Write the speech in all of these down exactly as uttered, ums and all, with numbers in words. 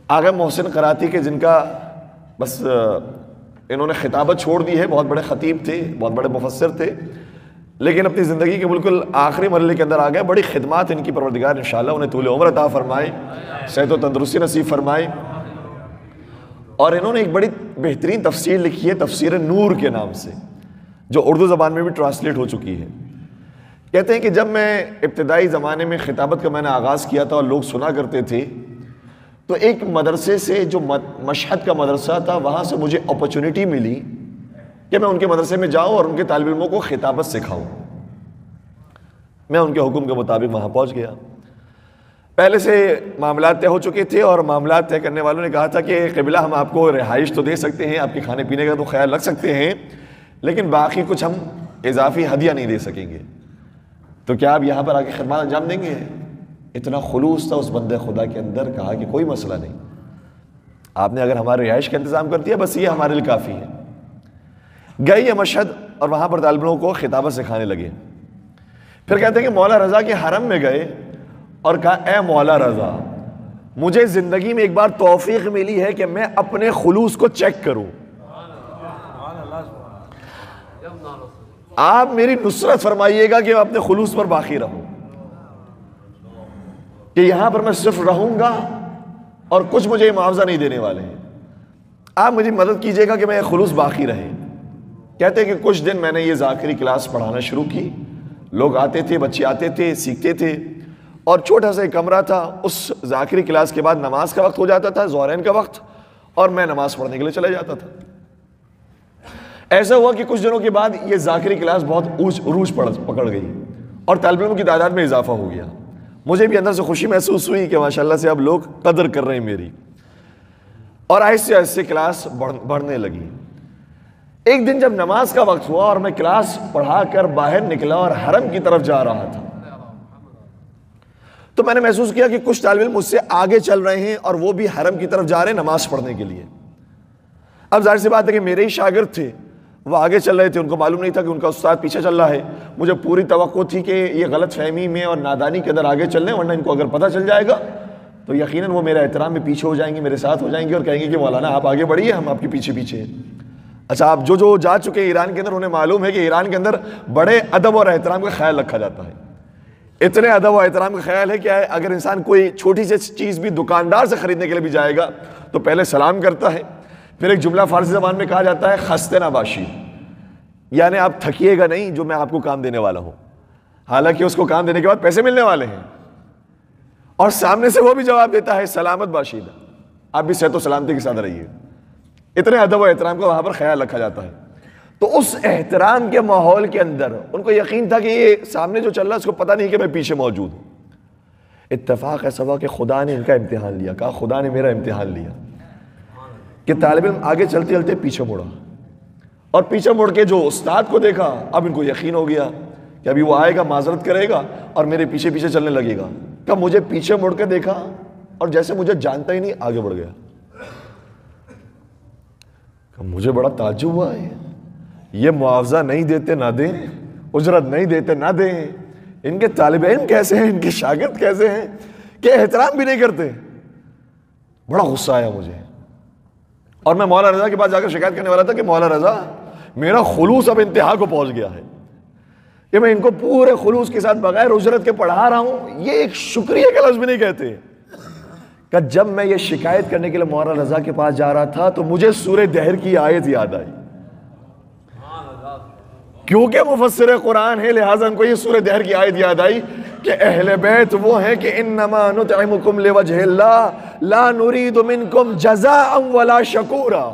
آغا محسن قراتی کے جن کا بس انہوں نے خطابت چھوڑ دی ہے، بہت بڑے خطیب تھے، بہت بڑے مفسر تھے، لیکن اپنی زندگی کے بالکل آخری مرحلے کے اندر آ گئے. بڑی خدمات ان کی پروردگار انشاءاللہ انہیں طول عمر عطا فرمائے، صحت و تندرستی نصیب فرمائے. اور انہوں نے ایک بڑی بہترین تفسیر لکھی ہے تفسیر نور کے نام سے، جو اردو زبان میں بھی ٹرانسلیٹ ہو چکی ہے. کہتے ہیں کہ جب میں ابتدائی زمانے میں خطابت کا میں نے آغاز کیا تھا اور لوگ سنا کرتے تھے، تو ایک مدرسے سے جو مشہد کا مدرسہ تھا وہاں سے مجھے اپرچونٹی ملی کہ میں ان کے مدرسے میں جاؤں اور ان کے طالب علموں کو خطابت سکھاؤں. میں ان کے حکم کے مطابق وہاں پہنچ گیا. پہلے سے معاملات طے ہو چکے تھے اور معاملات طے کرنے والوں نے کہا تھا کہ قبلہ ہم آپ کو رہائش تو دے سکتے ہیں، آپ کے کھانے پینے کا تو خیال رکھ سکتے ہیں، لیکن باقی کچھ ہم اضافی ہدیہ نہیں دے سکیں گے. تو کیا آپ یہاں پر آ کے خدمات انجام دیں گے؟ اتنا خلوص تھا اس بندے خدا کے اندر. کہا کہ کوئی مسئلہ نہیں، آپ نے اگر ہماری رہائش کا انتظام کر دیا بس یہ ہمارے لیے کافی ہے. گئے یہ مشہد اور وہاں پر طالب علموں کو خطابت سکھانے لگے. پھر کہتے ہیں کہ مولا رضا کے حرم میں گئے اور کہا اے مولا رضا، مجھے زندگی میں ایک بار توفیق ملی ہے کہ میں اپنے خلوص کو چیک کروں، آپ میری نصرت فرمائیے گا کہ میں اپنے خلوص پر باقی رہوں، کہ یہاں پر میں صرف رہوں گا اور کچھ مجھے معاوضہ نہیں دینے والے ہیں، آپ مجھے مدد کیجئے گا کہ میں خلوص باقی رہے. کہتے ہیں کہ کچھ دن میں نے یہ ذاکری کلاس پڑھانا شروع کی. لوگ آتے تھے، بچے آتے تھے، سیکھتے تھے، اور چھوٹا سا ایک کمرہ تھا. اس ذاکری کلاس کے بعد نماز کا وقت ہو جاتا تھا، ظہرین کا وقت، اور میں نماز پڑھنے کے لیے چلا جاتا تھا. ایسا ہوا کہ کچھ دنوں کے بعد یہ ذاکری کلاس بہت عروج پکڑ گئی اور طالب علموں کی تعداد میں اضافہ ہو گیا. مجھے بھی اندر سے خوشی محسوس ہوئی کہ ماشاءاللہ سے اب لوگ قدر کر رہے ہیں میری، اور آہستہ آہستہ کلاس بڑھنے لگی. ایک دن جب نماز کا وقت ہوا اور میں کلاس پڑھا کر باہر نکلا اور حرم کی طرف جا رہا تھا، تو میں نے محسوس کیا کہ کچھ طالب علم مجھ سے آگے چل رہے ہیں اور وہ بھی حرم کی طرف جا رہے ہیں نماز پڑھنے کے لیے. اب ظاہر سی بات ہے کہ میرے ہی شاگرد تھے، وہ آگے چل رہے تھے، ان کو معلوم نہیں تھا کہ ان کا استاد پیچھے چل رہا ہے. مجھے پوری توقع تھی کہ یہ غلط فہمی میں اور نادانی کے اندر آگے چل رہے ہیں، ورنہ ان کو اگر پتہ چل جائے گا تو یقیناً وہ میرے احترام میں پیچھے ہو جائیں گے، میرے ساتھ ہو جائیں گے اور کہیں گے کہ مولانا آپ آگے بڑھیے، ہم آپ کے پیچھے پیچھے ہیں. اچھا، آپ جو جو جا چکے ایران کے اندر انہیں معلوم ہے کہ ایران کے اندر بڑے ادب اور احترام کا خیال رکھا جاتا ہے. اتنے ادب و احترام کا خیال ہے کہ اگر انسان کوئی چھوٹی سی چیز بھی دکاندار سے خریدنے کے لیے بھی جائے گا تو پہلے سلام کرتا ہے. پھر ایک جملہ فارسی زبان میں کہا جاتا ہے خستے نہ باشی، یعنی آپ تھکیے گا نہیں جو میں آپ کو کام دینے والا ہوں، حالانکہ اس کو کام دینے کے بعد پیسے ملنے والے ہیں. اور سامنے سے وہ بھی جواب دیتا ہے سلامت باشیدہ، آپ بھی صحت و سلامتی کے ساتھ رہیے. اتنے ادب و احترام کا وہاں پر خیال رکھا جاتا ہے. تو اس احترام کے ماحول کے اندر ان کو یقین تھا کہ یہ سامنے جو چل رہا ہے اس کو پتہ نہیں کہ میں پیچھے موجود ہوں. اتفاق ایسا ہوا کہ خدا نے ان کا امتحان لیا. کہا خدا نے میرا امتحان لیا کہ طالب علم آگے چلتے چلتے پیچھے مڑا، اور پیچھے مڑ کے جو استاد کو دیکھا اب ان کو یقین ہو گیا کہ ابھی وہ آئے گا، معذرت کرے گا اور میرے پیچھے پیچھے چلنے لگے گا. کب مجھے پیچھے مڑ کے دیکھا اور جیسے مجھے جانتا ہی نہیں آگے بڑھ گیا. مجھے بڑا تعجب ہوا ہے، یہ معاوضہ نہیں دیتے نہ دیں، اجرت نہیں دیتے نہ دیں، ان کے طالب علم کیسے ہیں، ان کے شاگرد کیسے ہیں کہ احترام بھی نہیں کرتے. بڑا غصہ آیا مجھے، اور میں مولا رضا کے پاس جا کر شکایت کرنے والا تھا کہ مولا رضا میرا خلوص اب انتہا کو پہنچ گیا ہے کہ میں ان کو پورے خلوص کے ساتھ بغیر اجرت کے پڑھا رہا ہوں، یہ ایک شکریہ کا لفظ بھی نہیں کہتے. کہ جب میں یہ شکایت کرنے کے لیے مولا رضا کے پاس جا رہا تھا تو مجھے سورہ دہر کی آیت یاد آئی، کیونکہ مفسر قرآن ہے لہٰذا ان کو یہ سورہ دہر کی آیت یاد آئی کہ اہل بیت وہ ہیں کہ انما نطعمکم لوجہ اللہ لا نرید منکم جزاء ولا شکورا.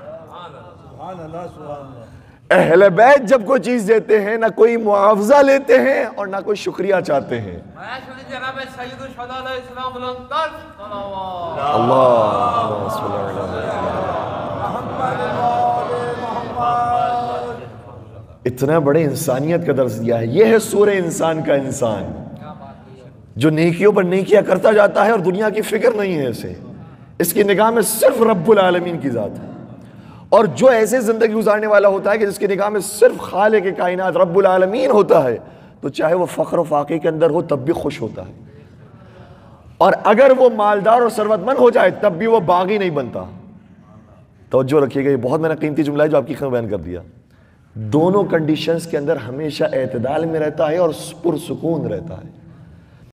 اہل بیت جب کوئی چیز دیتے ہیں نہ کوئی معاوضہ لیتے ہیں اور نہ کوئی شکریہ چاہتے ہیں. اللہ صلی اللہ اتنا بڑے انسانیت کا درس دیا ہے. یہ ہے سورہ انسان کا انسان جو نیکیوں پر نیکیاں کرتا جاتا ہے اور دنیا کی فکر نہیں ہے اسے، اس کی نگاہ میں صرف رب العالمین کی ذات ہے. اور جو ایسے زندگی گزارنے والا ہوتا ہے کہ جس کی نگاہ میں صرف خالق کائنات رب العالمین ہوتا ہے تو چاہے وہ فقر و فاقے کے اندر ہو تب بھی خوش ہوتا ہے. اور اگر وہ مالدار اور ثروت مند ہو جائے تب بھی وہ باغی نہیں بنتا. توجہ رکھیے گا، یہ بہت میں نے قیمتی جملہ ہے جو آپ کی خدمت بیان کر دیا. دونوں کنڈیشنز کے اندر ہمیشہ اعتدال میں رہتا ہے اور پرسکون رہتا ہے.